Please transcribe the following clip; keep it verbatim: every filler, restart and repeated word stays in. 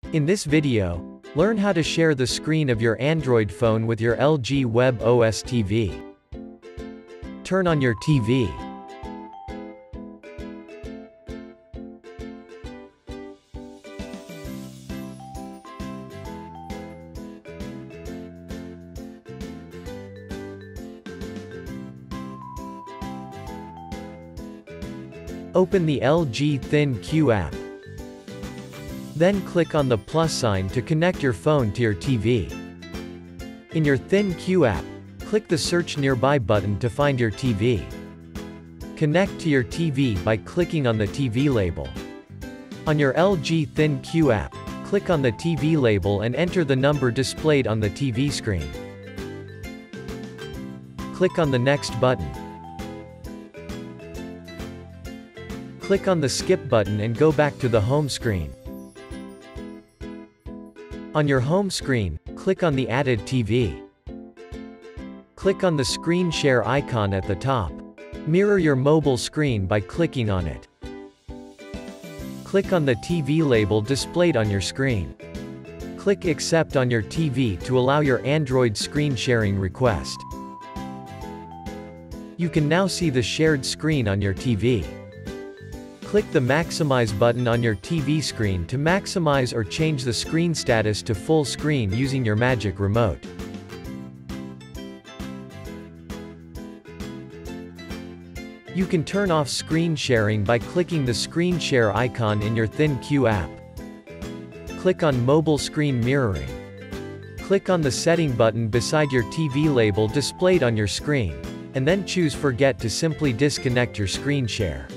In this video, learn how to share the screen of your Android phone with your L G WebOS T V. Turn on your T V. Open the L G ThinQ app. Then click on the plus sign to connect your phone to your T V. In your ThinQ app, click the Search Nearby button to find your T V. Connect to your T V by clicking on the T V label. On your L G ThinQ app, click on the T V label and enter the number displayed on the T V screen. Click on the Next button. Click on the Skip button and go back to the home screen. On your home screen, click on the added T V. Click on the screen share icon at the top. Mirror your mobile screen by clicking on it. Click on the T V label displayed on your screen. Click Accept on your T V to allow your Android screen sharing request. You can now see the shared screen on your T V. Click the Maximize button on your T V screen to maximize or change the screen status to full screen using your Magic Remote. You can turn off screen sharing by clicking the screen share icon in your ThinQ app. Click on Mobile Screen Mirroring. Click on the Setting button beside your T V label displayed on your screen, and then choose Forget to simply disconnect your screen share.